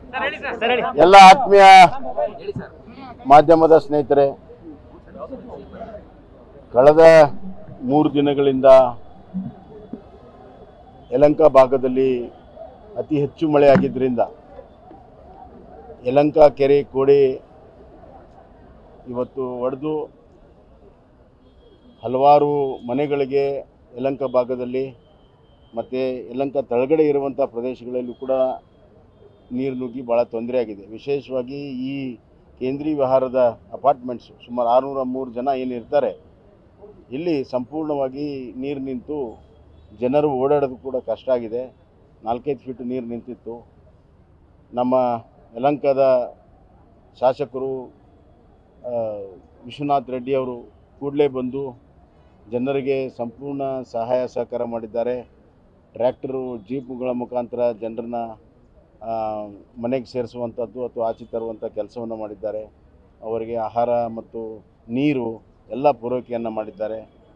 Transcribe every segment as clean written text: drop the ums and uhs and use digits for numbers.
ಎಲ್ಲ ಆತ್ಮೀಯ ಮಾಧ್ಯಮದ ಸ್ನೇಹಿತರೆ, ಕಳೆದ 3 ದಿನಗಳಿಂದ ಯಲಹಂಕ ಭಾಗದಲ್ಲಿ ಅತಿ ಹೆಚ್ಚು ಮಳೆ ಆಗಿದ್ದರಿಂದ ಯಲಹಂಕ ಕೆರೆ ಕೋಡಿ ಇವತ್ತು ಒಡೆದು ಹಲವಾರು ಮನೆಗಳಿಗೆ ಯಲಹಂಕ ಭಾಗದಲ್ಲಿ ಮತ್ತು ಯಲಹಂಕ ತಳಗಡೆ ಇರುವಂಥ ಪ್ರದೇಶಗಳಲ್ಲೂ ಕೂಡ ನೀರು ನುಗ್ಗಿ ಭಾಳ ತೊಂದರೆ ಆಗಿದೆ. ವಿಶೇಷವಾಗಿ ಈ ಕೇಂದ್ರೀಯ ವಿಹಾರದ ಅಪಾರ್ಟ್ಮೆಂಟ್ಸು ಸುಮಾರು 603 ಜನ ಏನಿರ್ತಾರೆ, ಇಲ್ಲಿ ಸಂಪೂರ್ಣವಾಗಿ ನೀರು ನಿಂತು ಜನರು ಓಡಾಡೋದು ಕೂಡ ಕಷ್ಟ ಆಗಿದೆ. 4-5 ಫೀಟ್ ನೀರು ನಿಂತಿತ್ತು. ನಮ್ಮ ಯಲಹಂಕದ ಶಾಸಕರು ವಿಶ್ವನಾಥ್ ರೆಡ್ಡಿ ಅವರು ಕೂಡಲೇ ಬಂದು ಜನರಿಗೆ ಸಂಪೂರ್ಣ ಸಹಾಯ ಸಹಕಾರ ಮಾಡಿದ್ದಾರೆ. ಟ್ರ್ಯಾಕ್ಟರು ಜೀಪ್ಗಳ ಮುಖಾಂತರ ಜನರನ್ನ ಮನೆಗೆ ಸೇರಿಸುವಂಥದ್ದು ಅಥವಾ ಆಚೆ ತರುವಂಥ ಕೆಲಸವನ್ನು ಮಾಡಿದ್ದಾರೆ. ಅವರಿಗೆ ಆಹಾರ ಮತ್ತು ನೀರು ಎಲ್ಲ ಪೂರೈಕೆಯನ್ನು ಮಾಡಿದ್ದಾರೆ.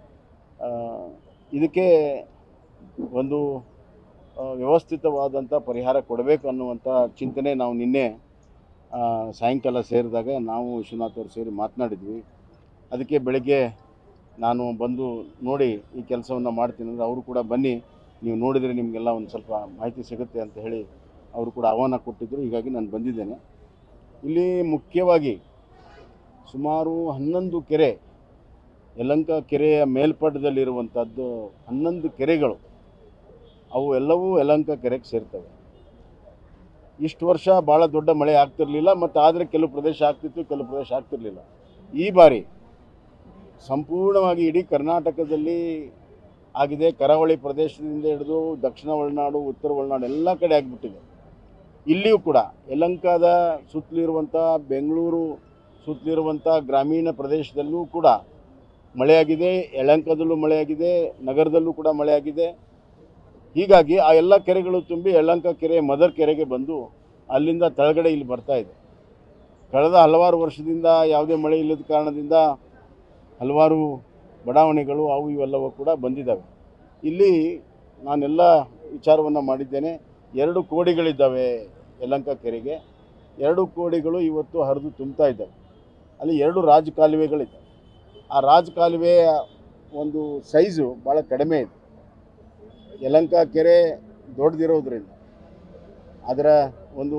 ಇದಕ್ಕೆ ಒಂದು ವ್ಯವಸ್ಥಿತವಾದಂಥ ಪರಿಹಾರ ಕೊಡಬೇಕು ಅನ್ನುವಂಥ ಚಿಂತನೆ ನಾವು ನಿನ್ನೆ ಸಾಯಂಕಾಲ ಸೇರಿದಾಗ ನಾವು ವಿಶ್ವನಾಥ್ ಅವರು ಸೇರಿ ಮಾತನಾಡಿದ್ವಿ. ಅದಕ್ಕೆ ಬೆಳಗ್ಗೆ ನಾನು ಬಂದು ನೋಡಿ ಈ ಕೆಲಸವನ್ನು ಮಾಡ್ತೀನಿ ಅಂದರೆ ಅವರು ಕೂಡ ಬನ್ನಿ, ನೀವು ನೋಡಿದರೆ ನಿಮಗೆಲ್ಲ ಒಂದು ಸ್ವಲ್ಪ ಮಾಹಿತಿ ಸಿಗುತ್ತೆ ಅಂತ ಹೇಳಿ ಅವರು ಕೂಡ ಆಹ್ವಾನ ಕೊಟ್ಟಿದ್ದರು. ಹೀಗಾಗಿ ನಾನು ಬಂದಿದ್ದೇನೆ. ಇಲ್ಲಿ ಮುಖ್ಯವಾಗಿ ಸುಮಾರು 11 ಕೆರೆ, ಯಲಹಂಕ ಕೆರೆಯ ಮೇಲ್ಪಟ್ಟದಲ್ಲಿರುವಂಥದ್ದು 11 ಕೆರೆಗಳು, ಅವು ಎಲ್ಲವೂ ಯಲಹಂಕ ಕೆರೆಗೆ ಸೇರ್ತವೆ. ಇಷ್ಟು ವರ್ಷ ಭಾಳ ದೊಡ್ಡ ಮಳೆ ಆಗ್ತಿರಲಿಲ್ಲ, ಮತ್ತು ಆದರೆ ಕೆಲವು ಪ್ರದೇಶ ಆಗ್ತಿತ್ತು, ಕೆಲವು ಪ್ರದೇಶ ಆಗ್ತಿರಲಿಲ್ಲ. ಈ ಬಾರಿ ಸಂಪೂರ್ಣವಾಗಿ ಇಡೀ ಕರ್ನಾಟಕದಲ್ಲಿ ಆಗಿದೆ. ಕರಾವಳಿ ಪ್ರದೇಶದಿಂದ ಹಿಡಿದು ದಕ್ಷಿಣ ಒಳನಾಡು, ಉತ್ತರ ಒಳನಾಡು ಎಲ್ಲ ಕಡೆ ಆಗಿಬಿಟ್ಟಿದೆ. ಇಲ್ಲಿಯೂ ಕೂಡ ಯಲಹಂಕದ ಸುತ್ತಲಿರುವಂಥ, ಬೆಂಗಳೂರು ಸುತ್ತಲಿರುವಂಥ ಗ್ರಾಮೀಣ ಪ್ರದೇಶದಲ್ಲೂ ಕೂಡ ಮಳೆಯಾಗಿದೆ. ಯಲಹಂಕದಲ್ಲೂ ಮಳೆಯಾಗಿದೆ, ನಗರದಲ್ಲೂ ಕೂಡ ಮಳೆಯಾಗಿದೆ. ಹೀಗಾಗಿ ಆ ಎಲ್ಲ ಕೆರೆಗಳು ತುಂಬಿ ಯಲಹಂಕ ಕೆರೆ ಮದರ್ ಕೆರೆಗೆ ಬಂದು ಅಲ್ಲಿಂದ ತಳಗಡೆ ಇಲ್ಲಿ ಬರ್ತಾ ಇದೆ. ಕಳೆದ ಹಲವಾರು ವರ್ಷದಿಂದ ಯಾವುದೇ ಮಳೆ ಇಲ್ಲದ ಕಾರಣದಿಂದ ಹಲವಾರು ಬಡಾವಣೆಗಳು ಅವು ಇವೆಲ್ಲವೂ ಕೂಡ ಬಂದಿದ್ದಾವೆ. ಇಲ್ಲಿ ನಾನೆಲ್ಲ ವಿಚಾರವನ್ನು ಮಾಡಿದ್ದೇನೆ. 2 ಕೋಡಿಗಳಿದ್ದಾವೆ ಯಲಹಂಕ ಕೆರೆಗೆ. 2 ಕೋಡಿಗಳು ಇವತ್ತು ಹರಿದು ತುಂಬ್ತಾ ಇದ್ದಾವೆ. ಅಲ್ಲಿ 2 ರಾಜಕಾಲುವೆಗಳಿದ್ದಾವೆ. ಆ ರಾಜಕಾಲುವೆಯ ಒಂದು ಸೈಜು ಭಾಳ ಕಡಿಮೆ ಇದೆ. ಯಲಹಂಕ ಕೆರೆ ದೊಡ್ಡದಿರೋದ್ರಿಂದ ಅದರ ಒಂದು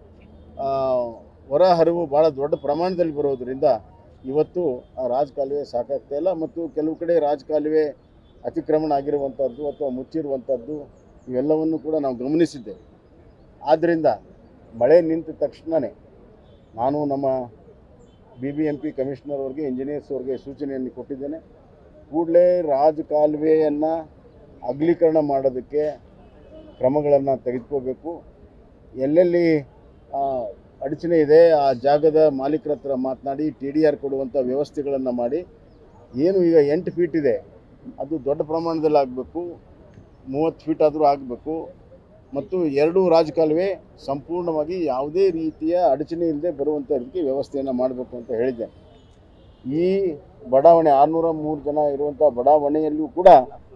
ಹೊರ ಹರಿವು ಭಾಳ ದೊಡ್ಡ ಪ್ರಮಾಣದಲ್ಲಿ ಬರೋದರಿಂದ ಇವತ್ತು ಆ ರಾಜಕಾಲುವೆ ಸಾಕಾಗ್ತಾ ಇಲ್ಲ. ಮತ್ತು ಕೆಲವು ಕಡೆ ರಾಜಕಾಲುವೆ ಅತಿಕ್ರಮಣ ಆಗಿರುವಂಥದ್ದು ಅಥವಾ ಮುಚ್ಚಿರುವಂಥದ್ದು ಇವೆಲ್ಲವನ್ನು ಕೂಡ ನಾವು ಗಮನಿಸಿದ್ದೇವೆ. ಆದ್ದರಿಂದ ಮಳೆ ನಿಂತ ತಕ್ಷಣವೇ ನಾನು ನಮ್ಮ BBMP ಕಮಿಷನರ್ ಅವ್ರಿಗೆ, ಇಂಜಿನಿಯರ್ಸ್ ಅವ್ರಿಗೆ ಸೂಚನೆಯನ್ನು ಕೊಟ್ಟಿದ್ದೇನೆ. ಕೂಡಲೇ ರಾಜಕಾಲುವೆಯನ್ನು ಅಗಲೀಕರಣ ಮಾಡೋದಕ್ಕೆ ಕ್ರಮಗಳನ್ನು ತೆಗೆದುಕೋಬೇಕು. ಎಲ್ಲೆಲ್ಲಿ ಅಡಚಣೆ ಇದೆ ಆ ಜಾಗದ ಮಾಲೀಕರ ಹತ್ರ ಮಾತನಾಡಿ TDR ಕೊಡುವಂಥ ವ್ಯವಸ್ಥೆಗಳನ್ನು ಮಾಡಿ, ಏನು ಈಗ 8 ಫೀಟ್ ಇದೆ ಅದು ದೊಡ್ಡ ಪ್ರಮಾಣದಲ್ಲಿ ಆಗಬೇಕು, 30 ಫೀಟ್ ಆದರೂ ಆಗಬೇಕು. ಮತ್ತು 2 ರಾಜಕಾಲುವೆ ಸಂಪೂರ್ಣವಾಗಿ ಯಾವುದೇ ರೀತಿಯ ಅಡಚಣೆ ಇಲ್ಲದೆ ಬರುವಂಥ ರೀತಿ ವ್ಯವಸ್ಥೆಯನ್ನು ಮಾಡಬೇಕು ಅಂತ ಹೇಳಿದ್ದೆ. ಈ ಬಡಾವಣೆ 603 ಜನ ಇರುವಂಥ ಬಡಾವಣೆಯಲ್ಲೂ ಕೂಡ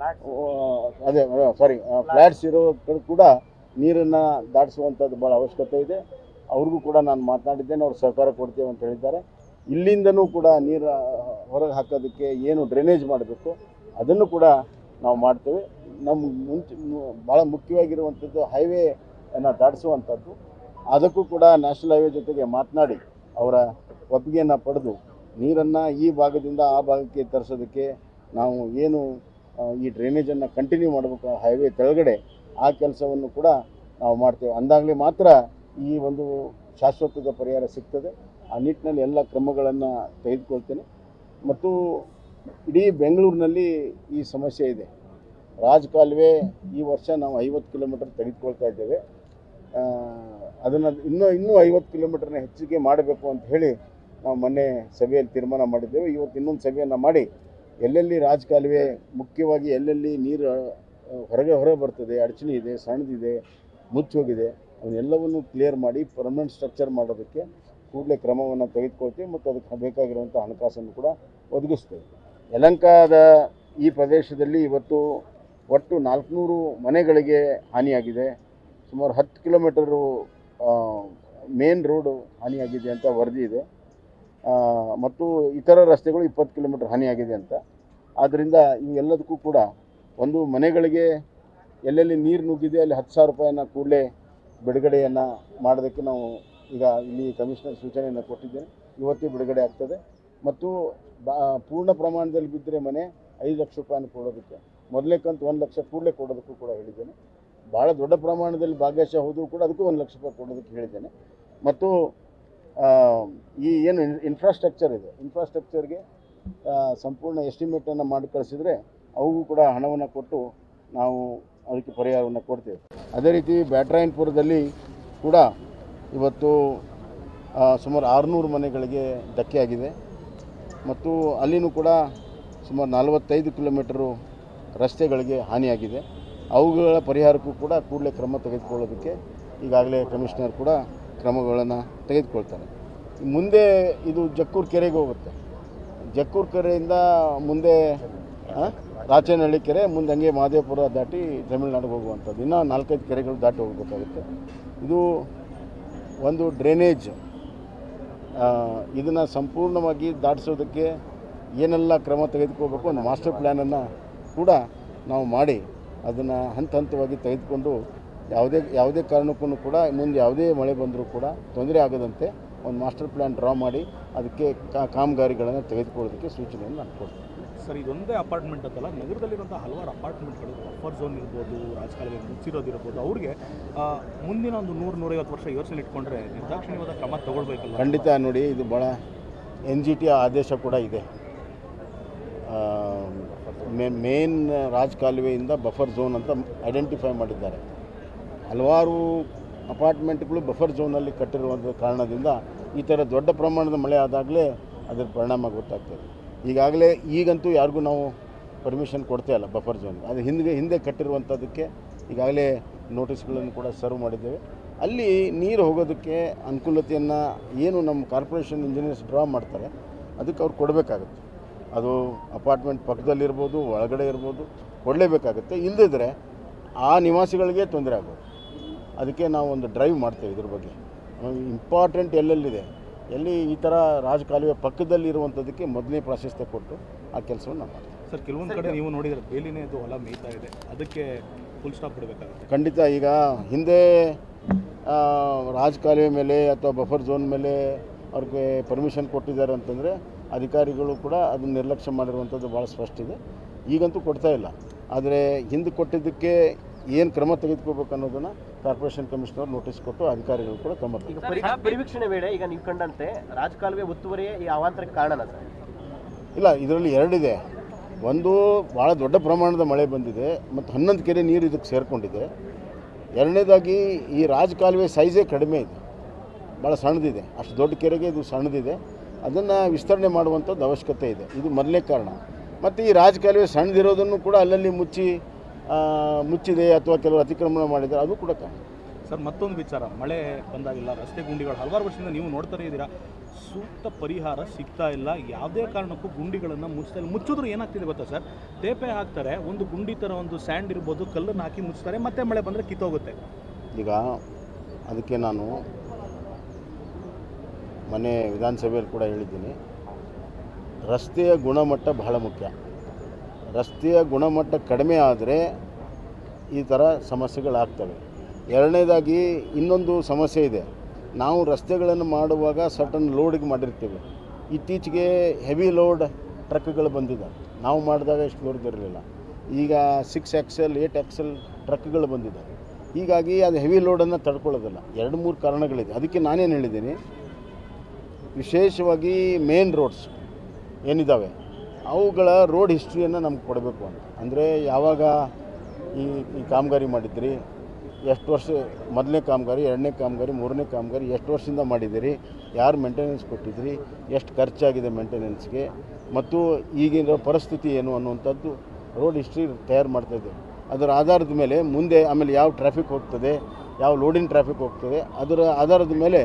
ಫ್ಲ್ಯಾಟ್ಸ್ ಇರೋ ಕೂಡ ನೀರನ್ನು ದಾಟಿಸುವಂಥದ್ದು ಭಾಳ ಅವಶ್ಯಕತೆ ಇದೆ. ಅವ್ರಿಗೂ ಕೂಡ ನಾನು ಮಾತನಾಡಿದ್ದೇನೆ, ಅವ್ರು ಸಹಕಾರ ಕೊಡ್ತೇವೆ ಅಂತ ಹೇಳಿದ್ದಾರೆ. ಇಲ್ಲಿಂದನೂ ಕೂಡ ನೀರು ಹೊರಗೆ ಹಾಕೋದಕ್ಕೆ ಏನು ಡ್ರೈನೇಜ್ ಮಾಡಬೇಕು ಅದನ್ನು ಕೂಡ ನಾವು ಮಾಡ್ತೇವೆ. ಭಾಳ ಮುಖ್ಯವಾಗಿರುವಂಥದ್ದು ಹೈವೇಯನ್ನು ದಾಟಿಸುವಂಥದ್ದು. ಅದಕ್ಕೂ ಕೂಡ ನ್ಯಾಷನಲ್ ಹೈವೇ ಜೊತೆಗೆ ಮಾತನಾಡಿ ಅವರ ಒಪ್ಪಿಗೆಯನ್ನು ಪಡೆದು ನೀರನ್ನು ಈ ಭಾಗದಿಂದ ಆ ಭಾಗಕ್ಕೆ ತರಿಸೋದಕ್ಕೆ ನಾವು ಏನು ಈ ಡ್ರೈನೇಜನ್ನು ಕಂಟಿನ್ಯೂ ಮಾಡಬೇಕು ಹೈವೇ ಕೆಳಗಡೆ, ಆ ಕೆಲಸವನ್ನು ಕೂಡ ನಾವು ಮಾಡ್ತೇವೆ. ಅಂದಾಗಲೇ ಮಾತ್ರ ಈ ಒಂದು ಶಾಶ್ವತದ ಪರಿಹಾರ ಸಿಗ್ತದೆ. ಆ ನಿಟ್ಟಿನಲ್ಲಿ ಎಲ್ಲ ಕ್ರಮಗಳನ್ನು ತೆಗೆದುಕೊಳ್ತೇನೆ. ಮತ್ತು ಇಡೀ ಬೆಂಗಳೂರಿನಲ್ಲಿ ಈ ಸಮಸ್ಯೆ ಇದೆ. ರಾಜಕಾಲುವೆ ಈ ವರ್ಷ ನಾವು 50 ಕಿಲೋಮೀಟರ್ ತೆಗೆದುಕೊಳ್ತಾ ಇದ್ದೇವೆ. ಅದನ್ನು ಇನ್ನೂ 50 ಕಿಲೋಮೀಟರ್ನ ಹೆಚ್ಚಿಗೆ ಮಾಡಬೇಕು ಅಂತ ಹೇಳಿ ನಾವು ಮೊನ್ನೆ ಸಭೆಯಲ್ಲಿ ತೀರ್ಮಾನ ಮಾಡಿದ್ದೇವೆ. ಇವತ್ತು ಇನ್ನೊಂದು ಸಭೆಯನ್ನು ಮಾಡಿ ಎಲ್ಲೆಲ್ಲಿ ರಾಜಕಾಲುವೆ ಮುಖ್ಯವಾಗಿ ಎಲ್ಲೆಲ್ಲಿ ನೀರು ಹೊರಗೆ ಬರ್ತದೆ, ಅಡಚಣೆ ಇದೆ, ಸಣ್ಣದಿದೆ, ಮುಚ್ಚೋಗಿದೆ, ಅವನ್ನೆಲ್ಲವನ್ನು ಕ್ಲಿಯರ್ ಮಾಡಿ ಪರ್ಮನೆಂಟ್ ಸ್ಟ್ರಕ್ಚರ್ ಮಾಡೋದಕ್ಕೆ ಕೂಡಲೇ ಕ್ರಮವನ್ನು ತೆಗೆದುಕೊಳ್ತೀವಿ. ಮತ್ತು ಅದಕ್ಕೆ ಬೇಕಾಗಿರುವಂಥ ಹಣಕಾಸನ್ನು ಕೂಡ ಒದಗಿಸ್ತೇವೆ. ಯಲಹಂಕದ ಈ ಪ್ರದೇಶದಲ್ಲಿ ಇವತ್ತು ಒಟ್ಟು 400 ಮನೆಗಳಿಗೆ ಹಾನಿಯಾಗಿದೆ. ಸುಮಾರು 10 ಕಿಲೋಮೀಟರು ಮೇನ್ ರೋಡು ಹಾನಿಯಾಗಿದೆ ಅಂತ ವರದಿ ಇದೆ. ಮತ್ತು ಇತರ ರಸ್ತೆಗಳು 20 ಕಿಲೋಮೀಟರ್ ಹಾನಿಯಾಗಿದೆ ಅಂತ. ಆದ್ದರಿಂದ ಇವೆಲ್ಲದಕ್ಕೂ ಕೂಡ ಒಂದು ಮನೆಗಳಿಗೆ ಎಲ್ಲೆಲ್ಲಿ ನೀರು ನುಗ್ಗಿದೆ ಅಲ್ಲಿ 10,000 ರೂಪಾಯಿನ ಕೂಡಲೇ ಬಿಡುಗಡೆಯನ್ನು ಮಾಡೋದಕ್ಕೆ ನಾವು ಈಗ ಇಲ್ಲಿ ಕಮಿಷನರ್ ಸೂಚನೆಯನ್ನು ಕೊಟ್ಟಿದ್ದೇನೆ. ಇವತ್ತೇ ಬಿಡುಗಡೆ ಆಗ್ತದೆ. ಮತ್ತು ಪೂರ್ಣ ಪ್ರಮಾಣದಲ್ಲಿ ಬಿದ್ದರೆ ಮನೆ 5 ಲಕ್ಷ ರೂಪಾಯಿನ ಕೊಡೋದಕ್ಕೆ, ಮೊದಲೇ ಕಂತು 1 ಲಕ್ಷ ಕೂಡಲೇ ಕೊಡೋದಕ್ಕೂ ಕೂಡ ಹೇಳಿದ್ದೇನೆ. ಭಾಳ ದೊಡ್ಡ ಪ್ರಮಾಣದಲ್ಲಿ ಭಾಗಶಃ ಹೋದರೂ ಕೂಡ ಅದಕ್ಕೂ 1 ಲಕ್ಷ ರೂಪಾಯಿ ಕೊಡೋದಕ್ಕೆ ಹೇಳಿದ್ದೇನೆ. ಮತ್ತು ಈ ಏನು ಇನ್ಫ್ರಾಸ್ಟ್ರಕ್ಚರ್ ಇದೆ, ಇನ್ಫ್ರಾಸ್ಟ್ರಕ್ಚರ್ಗೆ ಸಂಪೂರ್ಣ ಎಸ್ಟಿಮೇಟನ್ನು ಮಾಡಿ ಕಳಿಸಿದರೆ ಅವು ಕೂಡ ಹಣವನ್ನು ಕೊಟ್ಟು ನಾವು ಅದಕ್ಕೆ ಪರಿಹಾರವನ್ನು ಕೊಡ್ತೇವೆ. ಅದೇ ರೀತಿ ಬ್ಯಾಟರಾಯನಪುರದಲ್ಲಿ ಕೂಡ ಇವತ್ತು ಸುಮಾರು 600 ಮನೆಗಳಿಗೆ ಧಕ್ಕೆ ಆಗಿದೆ. ಮತ್ತು ಅಲ್ಲಿನೂ ಕೂಡ ಸುಮಾರು 45 ಕಿಲೋಮೀಟರು ರಸ್ತೆಗಳಿಗೆ ಹಾನಿಯಾಗಿದೆ. ಅವುಗಳ ಪರಿಹಾರಕ್ಕೂ ಕೂಡ ಕೂಡಲೇ ಕ್ರಮ ತೆಗೆದುಕೊಳ್ಳೋದಕ್ಕೆ ಈಗಾಗಲೇ ಕಮಿಷನರ್ ಕೂಡ ಕ್ರಮಗಳನ್ನು ತೆಗೆದುಕೊಳ್ತಾರೆ. ಮುಂದೆ ಇದು ಜಕ್ಕೂರು ಕೆರೆಗೆ ಹೋಗುತ್ತೆ. ಜಕ್ಕೂರು ಕೆರೆಯಿಂದ ಮುಂದೆ ರಾಚೇನಹಳ್ಳಿ ಕೆರೆ, ಮುಂದೆ ಹಂಗೆ ಮಹದೇವಪುರ ದಾಟಿ ತಮಿಳುನಾಡಿಗೆ ಹೋಗುವಂಥದ್ದು. ಇನ್ನೂ 4-5 ಕೆರೆಗಳು ದಾಟಿ ಹೋಗಬೇಕಾಗುತ್ತೆ. ಇದು ಒಂದು ಡ್ರೈನೇಜ್, ಇದನ್ನು ಸಂಪೂರ್ಣವಾಗಿ ದಾಟಿಸೋದಕ್ಕೆ ಏನೆಲ್ಲ ಕ್ರಮ ತೆಗೆದುಕೋಬೇಕು ಒಂದು ಮಾಸ್ಟರ್ ಪ್ಲ್ಯಾನನ್ನು ಕೂಡ ನಾವು ಮಾಡಿ ಅದನ್ನು ಹಂತ ಹಂತವಾಗಿ ತೆಗೆದುಕೊಂಡು ಯಾವುದೇ ಕಾರಣಕ್ಕೂ ಕೂಡ ಮುಂದೆ ಯಾವುದೇ ಮಳೆ ಬಂದರೂ ಕೂಡ ತೊಂದರೆ ಆಗದಂತೆ ಒಂದು ಮಾಸ್ಟರ್ ಪ್ಲ್ಯಾನ್ ಡ್ರಾ ಮಾಡಿ ಅದಕ್ಕೆ ಕಾಮಗಾರಿಗಳನ್ನು ತೆಗೆದುಕೊಳ್ಳೋದಕ್ಕೆ ಸೂಚನೆಯನ್ನು ನಾನು ಕೊಡ್ತೀನಿ. ಸರ್, ಇದೊಂದೇ ಅಪಾರ್ಟ್ಮೆಂಟ್ ಅಂತಲ್ಲ, ನಗರದಲ್ಲಿರುವಂಥ ಹಲವಾರು ಅಪಾರ್ಟ್ಮೆಂಟ್ಗಳು ಬಫರ್ ಝೋನ್ ಇರ್ಬೋದು, ರಾಜಕಾಲುವೆ ಮುಚ್ಚಿರೋದಿರ್ಬೋದು, ಅವ್ರಿಗೆ ಮುಂದಿನ ಒಂದು 100-150 ವರ್ಷ ಯೋಚನೆ ಇಟ್ಕೊಂಡ್ರೆ ನಿರ್ದಾಕ್ಷಿಣ್ಯವಾದ ಕ್ರಮ ತಗೊಳ್ಬೇಕಲ್ಲ? ಖಂಡಿತ. ನೋಡಿ, ಇದು ಭಾಳ NGT ಆದೇಶ ಕೂಡ ಇದೆ. ಮೇನ್ ರಾಜಕಾಲುವೆಯಿಂದ ಬಫರ್ ಝೋನ್ ಅಂತ ಐಡೆಂಟಿಫೈ ಮಾಡಿದ್ದಾರೆ. ಹಲವಾರು ಅಪಾರ್ಟ್ಮೆಂಟ್ಗಳು ಬಫರ್ ಝೋನಲ್ಲಿ ಕಟ್ಟಿರುವಂಥ ಕಾರಣದಿಂದ ಈ ಥರ ದೊಡ್ಡ ಪ್ರಮಾಣದ ಮಳೆ ಆದಾಗಲೇ ಅದರ ಪರಿಣಾಮ ಗೊತ್ತಾಗ್ತದೆ. ಈಗಂತೂ ಯಾರಿಗೂ ನಾವು ಪರ್ಮಿಷನ್ ಕೊಡ್ತೇ ಇಲ್ಲ ಬಫರ್ ಝೋನ್. ಅದು ಹಿಂದೆ ಕಟ್ಟಿರುವಂಥದ್ದಕ್ಕೆ ಈಗಾಗಲೇ ನೋಟಿಸ್ಗಳನ್ನು ಕೂಡ ಸರ್ವ್ ಮಾಡಿದ್ದೇವೆ. ಅಲ್ಲಿ ನೀರು ಹೋಗೋದಕ್ಕೆ ಅನುಕೂಲತೆಯನ್ನು ಏನು ನಮ್ಮ ಕಾರ್ಪೊರೇಷನ್ ಇಂಜಿನಿಯರ್ಸ್ ಡ್ರಾ ಮಾಡ್ತಾರೆ ಅದಕ್ಕೆ ಅವ್ರು ಕೊಡಬೇಕಾಗುತ್ತೆ. ಅದು ಅಪಾರ್ಟ್ಮೆಂಟ್ ಪಕ್ಕದಲ್ಲಿರ್ಬೋದು, ಒಳಗಡೆ ಇರ್ಬೋದು, ಕೊಡಲೇಬೇಕಾಗುತ್ತೆ. ಇಲ್ಲದಿದ್ದರೆ ಆ ನಿವಾಸಿಗಳಿಗೆ ತೊಂದರೆ ಆಗೋದು. ಅದಕ್ಕೆ ನಾವು ಒಂದು ಡ್ರೈವ್ ಮಾಡ್ತೇವೆ ಇದ್ರ ಬಗ್ಗೆ. ಇಂಪಾರ್ಟೆಂಟ್ ಎಲ್ಲೆಲ್ಲಿದೆ, ಎಲ್ಲಿ ಈ ಥರ ರಾಜಕಾಲುವೆ ಪಕ್ಕದಲ್ಲಿರುವಂಥದ್ದಕ್ಕೆ ಮೊದಲನೇ ಪ್ರಾಶಸ್ತ್ಯ ಕೊಟ್ಟು ಆ ಕೆಲಸವನ್ನು ನಾವು ಮಾಡ್ತೀವಿ. ಸರ್, ಕೆಲವೊಂದು ಕಡೆ ನೀವು ನೋಡಿದರೆ ಬೇಲಿನೇ ಅದು ಹೊಲ ಮೇಯ್ತಾ ಇದೆ, ಅದಕ್ಕೆ ಫುಲ್ ಸ್ಟಾಪ್ ಬಿಡಬೇಕಾಗುತ್ತೆ. ಖಂಡಿತ. ಈಗ ಹಿಂದೆ ರಾಜಕಾಲುವೆ ಮೇಲೆ ಅಥವಾ ಬಫರ್ ಝೋನ್ ಮೇಲೆ ಅವ್ರಿಗೆ ಪರ್ಮಿಷನ್ ಕೊಟ್ಟಿದ್ದಾರೆ ಅಂತಂದರೆ ಅಧಿಕಾರಿಗಳು ಕೂಡ ಅದನ್ನು ನಿರ್ಲಕ್ಷ್ಯ ಮಾಡಿರುವಂಥದ್ದು ಭಾಳ ಸ್ಪಷ್ಟ ಇದೆ. ಈಗಂತೂ ಕೊಡ್ತಾ ಇಲ್ಲ. ಆದರೆ ಹಿಂದೆ ಕೊಟ್ಟಿದ್ದಕ್ಕೆ ಏನು ಕ್ರಮ ತೆಗೆದುಕೋಬೇಕು ಅನ್ನೋದನ್ನು ಕಾರ್ಪೊರೇಷನ್ ಕಮಿಷನರ್ ನೋಟಿಸ್ ಕೊಟ್ಟು ಅಧಿಕಾರಿಗಳು ಕೂಡ ತಮ್ಮ ಪರಿವೀಕ್ಷಣೆ ವೇಳೆ ಈಗ ನೀವು ಕಂಡಂತೆ ರಾಜಕಾಲುವೆ ಒತ್ತುವರಿಯೇ ಈ ಅವಾಂತರಕ್ಕೆ ಕಾರಣ ಸರ್? ಇಲ್ಲ, ಇದರಲ್ಲಿ ಎರಡಿದೆ. ಒಂದು, ಭಾಳ ದೊಡ್ಡ ಪ್ರಮಾಣದ ಮಳೆ ಬಂದಿದೆ ಮತ್ತು 11 ಕೆರೆ ನೀರು ಇದಕ್ಕೆ ಸೇರಿಕೊಂಡಿದೆ. ಎರಡನೇದಾಗಿ ಈ ರಾಜಕಾಲುವೆ ಸೈಜೇ ಕಡಿಮೆ ಇದೆ, ಭಾಳ ಸಣ್ಣದಿದೆ. ಅಷ್ಟು ದೊಡ್ಡ ಕೆರೆಗೆ ಇದು ಸಣ್ಣದಿದೆ. ಅದನ್ನು ವಿಸ್ತರಣೆ ಮಾಡುವಂಥದ್ದು ಅವಶ್ಯಕತೆ ಇದೆ. ಇದು ಮೊದಲನೇ ಕಾರಣ. ಮತ್ತು ಈ ರಾಜಕಾಲುವೆ ಸಣ್ಣದಿರೋದನ್ನು ಕೂಡ ಅಲ್ಲಲ್ಲಿ ಮುಚ್ಚಿದೆ ಅಥವಾ ಕೆಲವರು ಅತಿಕ್ರಮಣ ಮಾಡಿದ್ದಾರೆ, ಅದು ಕೂಡ ಕಾರಣ. ಸರ್, ಮತ್ತೊಂದು ವಿಚಾರ, ಮಳೆ ಬಂದಾಗಿಲ್ಲ, ರಸ್ತೆ ಗುಂಡಿಗಳು ಹಲವಾರು ವರ್ಷದಿಂದ ನೀವು ನೋಡ್ತಾನೆ ಇದ್ದೀರಾ, ಸೂಕ್ತ ಪರಿಹಾರ ಸಿಗ್ತಾ ಇಲ್ಲ. ಯಾವುದೇ ಕಾರಣಕ್ಕೂ ಗುಂಡಿಗಳನ್ನು ಮುಚ್ತಾ ಇಲ್ಲ. ಮುಚ್ಚಿದ್ರು ಏನಾಗ್ತಿದೆ ಗೊತ್ತಾ ಸರ್, ತೇಪೆ ಹಾಕ್ತಾರೆ, ಒಂದು ಗುಂಡಿ ಥರ ಒಂದು ಸ್ಯಾಂಡ್ ಇರ್ಬೋದು, ಕಲ್ಲನ್ನು ಹಾಕಿ ಮುಚ್ತಾರೆ, ಮತ್ತೆ ಮಳೆ ಬಂದರೆ ಕಿತ್ತೋಗುತ್ತೆ. ಈಗ ಅದಕ್ಕೆ ನಾನು ಮೊನ್ನೆ ವಿಧಾನಸಭೆಯಲ್ಲಿ ಕೂಡ ಹೇಳಿದ್ದೀನಿ, ರಸ್ತೆಯ ಗುಣಮಟ್ಟ ಬಹಳ ಮುಖ್ಯ. ರಸ್ತೆಯ ಗುಣಮಟ್ಟ ಕಡಿಮೆ ಆದರೆ ಈ ಥರ ಸಮಸ್ಯೆಗಳಾಗ್ತವೆ. ಎರಡನೇದಾಗಿ ಇನ್ನೊಂದು ಸಮಸ್ಯೆ ಇದೆ. ನಾವು ರಸ್ತೆಗಳನ್ನು ಮಾಡುವಾಗ ಸರ್ಟನ್ ಲೋಡಿಗೆ ಮಾಡಿರ್ತೀವಿ. ಇತ್ತೀಚೆಗೆ ಹೆವಿ ಲೋಡ್ ಟ್ರಕ್ಗಳು ಬಂದಿದ್ದಾವೆ. ನಾವು ಮಾಡಿದಾಗ ಎಷ್ಟು ದೊಡ್ಡದಿರಲಿಲ್ಲ. ಈಗ 6XL 8XL ಟ್ರಕ್ಗಳು ಬಂದಿದ್ದಾವೆ. ಹೀಗಾಗಿ ಅದು ಹೆವಿ ಲೋಡನ್ನು ತಡ್ಕೊಳ್ಳೋದಿಲ್ಲ. 2-3 ಕಾರಣಗಳಿದೆ. ಅದಕ್ಕೆ ನಾನೇನು ಹೇಳಿದ್ದೀನಿ, ವಿಶೇಷವಾಗಿ ಮೇನ್ ರೋಡ್ಸ್ ಏನಿದ್ದಾವೆ ಅವುಗಳ ರೋಡ್ ಹಿಸ್ಟ್ರಿಯನ್ನು ನಮ್ಗೆ ಕೊಡಬೇಕು ಅಂತ. ಅಂದರೆ ಯಾವಾಗ ಈ ಕಾಮಗಾರಿ ಮಾಡಿದ್ರಿ, ಎಷ್ಟು ವರ್ಷ, ಮೊದಲನೇ ಕಾಮಗಾರಿ, ಎರಡನೇ ಕಾಮಗಾರಿ, ಮೂರನೇ ಕಾಮಗಾರಿ ಎಷ್ಟು ವರ್ಷದಿಂದ ಮಾಡಿದ್ದೀರಿ, ಯಾರು ಮೇಂಟೆನೆನ್ಸ್ ಕೊಟ್ಟಿದ್ರಿ, ಎಷ್ಟು ಖರ್ಚಾಗಿದೆ ಮೇಂಟೆನೆನ್ಸ್ಗೆ, ಮತ್ತು ಈಗಿನ ಪರಿಸ್ಥಿತಿ ಏನು ಅನ್ನುವಂಥದ್ದು ರೋಡ್ ಹಿಸ್ಟ್ರಿ ತಯಾರು ಮಾಡ್ತಾಯಿದ್ದೇವೆ. ಅದರ ಆಧಾರದ ಮೇಲೆ ಮುಂದೆ ಆಮೇಲೆ ಯಾವ ಟ್ರಾಫಿಕ್ ಹೋಗ್ತದೆ, ಯಾವ ಲೋಡಿನ ಟ್ರಾಫಿಕ್ ಹೋಗ್ತದೆ, ಅದರ ಆಧಾರದ ಮೇಲೆ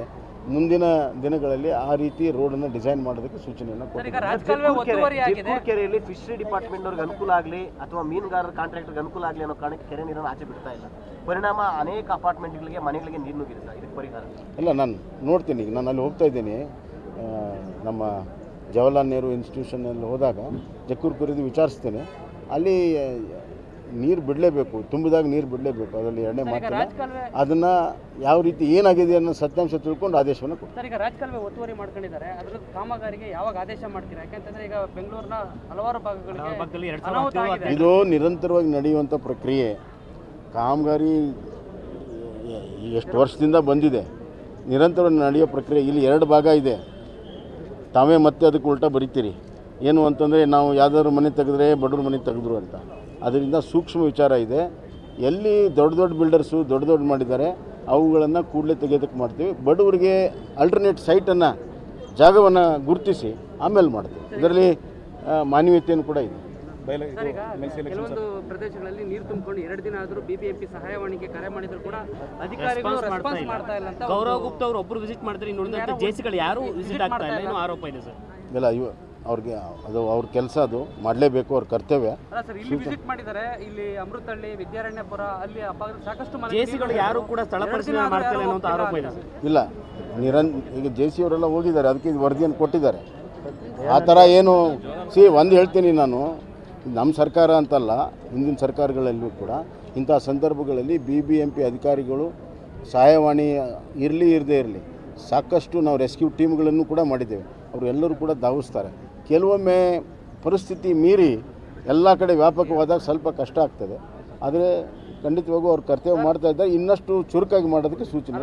ಮುಂದಿನ ದಿನಗಳಲ್ಲಿ ಆ ರೀತಿ ರೋಡನ್ನು ಡಿಸೈನ್ ಮಾಡೋದಕ್ಕೆ ಸೂಚನೆಯನ್ನು ಕೊಟ್ಟಿದ್ದಾರೆ. ಕೆರೆಯಲ್ಲಿ ಫಿಶರಿ ಡಿಪಾರ್ಟ್ಮೆಂಟ್ನವ್ರಿಗೆ ಅನುಕೂಲ ಆಗಲಿ ಅಥವಾ ಮೀನುಗಾರರ ಕಾಂಟ್ರಾಕ್ಟರ್ಗೆ ಅನುಕೂಲ ಆಗಲಿ ಅನ್ನೋ ಕಾರಣಕ್ಕೆ ಕೆರೆ ನೀರನ್ನು ಆಚೆ ಬಿಡ್ತಾ ಇಲ್ಲ. ಪರಿಣಾಮ ಅನೇಕ ಅಪಾರ್ಟ್ಮೆಂಟ್ಗಳಿಗೆ ಮನೆಗಳಿಗೆ ನೀರು ನುಗ್ಗಿದೆ ಸರ್. ಇದಕ್ಕೆ ಪರಿಹಾರ ಇಲ್ಲ, ನಾನು ನೋಡ್ತೀನಿ. ಈಗ ನಾನು ಅಲ್ಲಿ ಹೋಗ್ತಾ ಇದ್ದೀನಿ, ನಮ್ಮ ಜವಾಹರ್ಲಾಲ್ ನೆಹರು ಇನ್ಸ್ಟಿಟ್ಯೂಷನಲ್ಲಿ ಹೋದಾಗ ಜಕ್ಕೂರು ಕುರಿದು ವಿಚಾರಿಸ್ತೇನೆ. ಅಲ್ಲಿ ನೀರು ಬಿಡಲೇಬೇಕು, ತುಂಬಿದಾಗ ನೀರು ಬಿಡಲೇಬೇಕು, ಅದರಲ್ಲಿ ಎರಡನೇ ಮಾತಿಲ್ಲ. ಅದನ್ನು ಯಾವ ರೀತಿ ಏನಾಗಿದೆ ಅನ್ನೋ ಸತ್ಯಾಂಶ ತಿಳ್ಕೊಂಡು ಆದೇಶವನ್ನು ಕೊಡ್ತಾರೆ. ಈಗ ರಾಜಕಾಲುವೆ ಒತ್ತುವರಿ ಮಾಡ್ಕೊಂಡಿದ್ದಾರೆ, ಅದ್ರ ಕಾಮಗಾರಿಗೆ ಯಾವಾಗ ಆದೇಶ ಮಾಡ್ತೀರಾ? ಯಾಕೆಂತಂದ್ರೆ ಈಗ ಬೆಂಗಳೂರಿನ ಹಲವಾರು ಭಾಗಗಳಿಗೆ ಇದು ನಿರಂತರವಾಗಿ ನಡೆಯುವಂಥ ಪ್ರಕ್ರಿಯೆ. ಕಾಮಗಾರಿ ಎಷ್ಟು ವರ್ಷದಿಂದ ಬಂದಿದೆ, ನಿರಂತರವಾಗಿ ನಡೆಯೋ ಪ್ರಕ್ರಿಯೆ. ಇಲ್ಲಿ 2 ಭಾಗ ಇದೆ, ತಾವೇ ಮತ್ತೆ ಅದಕ್ಕೆ ಉಲ್ಟಾ ಬರಿತೀರಿ. ಏನು ಅಂತಂದರೆ ನಾವು ಯಾವುದಾದ್ರು ಮನೆ ತೆಗೆದ್ರೆ ಬಡವ್ರ ಮನೆ ತೆಗೆದ್ರು ಅಂತ. ಅದರಿಂದ ಸೂಕ್ಷ್ಮ ವಿಚಾರ ಇದೆ. ಎಲ್ಲಿ ದೊಡ್ಡ ಬಿಲ್ಡರ್ಸು ದೊಡ್ಡ ಮಾಡಿದ್ದಾರೆ ಅವುಗಳನ್ನು ಕೂಡಲೇ ತೆಗೆಯೋದಕ್ಕೆ ಮಾಡ್ತೀವಿ. ಬಡವರಿಗೆ ಅಲ್ಟರ್ನೇಟ್ ಸೈಟನ್ನು, ಜಾಗವನ್ನು ಗುರುತಿಸಿ ಆಮೇಲೆ ಮಾಡ್ತೀವಿ. ಇದರಲ್ಲಿ ಮಾನವೀಯತೆಯೂ ಕೂಡ ಇದೆ. ಕೆಲವೊಂದು ಪ್ರದೇಶಗಳಲ್ಲಿ ನೀರು ತುಂಬಿಕೊಂಡು 2 ದಿನ ಆದರೂ BBMP ಸಹಾಯವಾಣಿಗೆ ಕರೆ ಮಾಡಿದ್ರು ಕೂಡ ಅಧಿಕಾರಿಗಳು ರೆಸ್ಪಾನ್ಸ್ ಮಾಡ್ತಾ ಇಲ್ಲ ಅಂತ ಗೌರವ್ ಗುಪ್ತಾ ಅವರು ಒಬ್ಬರು ವಿಸಿಟ್ ಮಾಡ್ತಾರೆ, ಇನ್ನೊಂದು ಜೆಸಿಗಳು ಯಾರು ವಿಸಿಟ್ ಆಗ್ತಾ ಇಲ್ಲ ಏನೋ ಆರೋಪ ಇದೆ ಸರ್. ಇಲ್ಲ, ಅವ್ರಿಗೆ ಅದು ಅವ್ರ ಕೆಲಸ, ಅದು ಮಾಡಲೇಬೇಕು, ಅವ್ರ ಕರ್ತವ್ಯ. ಅಲ್ಲ ಸರ್, ಇಲ್ಲಿ ವಿಸಿಟ್ ಮಾಡಿದ್ದಾರೆ, ಇಲ್ಲಿ ಅಮೃತಹಳ್ಳಿ, ವಿದ್ಯಾರಣ್ಯಪುರ, ಅಲ್ಲಿ ಸಾಕಷ್ಟು ಜೆಸಿಗಳು ಯಾರು ಕೂಡ ಸ್ಥಳ ಪರಿಶೀಲನೆ ಮಾಡ್ತಾ ಇಲ್ಲ ಅನ್ನೋ ಆರೋಪ ಇದೆ. ಇಲ್ಲ, ಈಗ JC ಅವರೆಲ್ಲ ಹೋಗಿದ್ದಾರೆ, ಅದಕ್ಕೆ ಇದು ವರದಿಯನ್ನು ಕೊಟ್ಟಿದ್ದಾರೆ. ಆ ಥರ ಏನು ಒಂದು ಹೇಳ್ತೀನಿ ನಾನು, ನಮ್ಮ ಸರ್ಕಾರ ಅಂತಲ್ಲ, ಹಿಂದಿನ ಸರ್ಕಾರಗಳಲ್ಲೂ ಕೂಡ ಇಂಥ ಸಂದರ್ಭಗಳಲ್ಲಿ BBMP ಅಧಿಕಾರಿಗಳು ಸಹಾಯವಾಣಿ ಇರಲಿ ಇರದೇ ಇರಲಿ ಸಾಕಷ್ಟು ನಾವು ರೆಸ್ಕ್ಯೂ ಟೀಮ್ಗಳನ್ನು ಕೂಡ ಮಾಡಿದ್ದೇವೆ. ಅವರು ಎಲ್ಲರೂ ಕೂಡ ಧಾವಿಸ್ತಾರೆ. ಕೆಲವೊಮ್ಮೆ ಪರಿಸ್ಥಿತಿ ಮೀರಿ ಎಲ್ಲ ಕಡೆ ವ್ಯಾಪಕವಾದಾಗ ಸ್ವಲ್ಪ ಕಷ್ಟ ಆಗ್ತದೆ. ಆದರೆ ಖಂಡಿತವಾಗೂ ಅವ್ರ ಕರ್ತವ್ಯ ಮಾಡ್ತಾ ಇದ್ದಾರೆ. ಇನ್ನಷ್ಟು ಚುರುಕಾಗಿ ಮಾಡೋದಕ್ಕೆ ಸೂಚನೆ.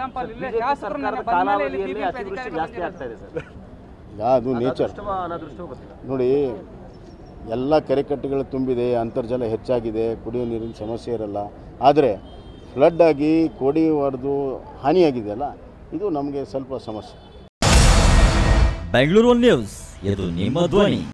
ಅದು ನೇಚರ್ ನೋಡಿ. ಎಲ್ಲ ಕೆರೆಕಟ್ಟೆಗಳು ತುಂಬಿದೆ, ಅಂತರ್ಜಲ ಹೆಚ್ಚಾಗಿದೆ, ಕುಡಿಯೋ ನೀರಿನ ಸಮಸ್ಯೆ ಇರಲ್ಲ. ಆದರೆ ಫ್ಲಡ್ ಆಗಿ ಕೋಡಿ ಹೊಡೆದು ಹಾನಿಯಾಗಿದೆಯಲ್ಲ, ಇದು ನಮಗೆ ಸ್ವಲ್ಪ ಸಮಸ್ಯೆ. ಬೆಂಗಳೂರು ನ್ಯೂಸ್, ಇದು ನಿಮ್ಮ ಧ್ವನಿ.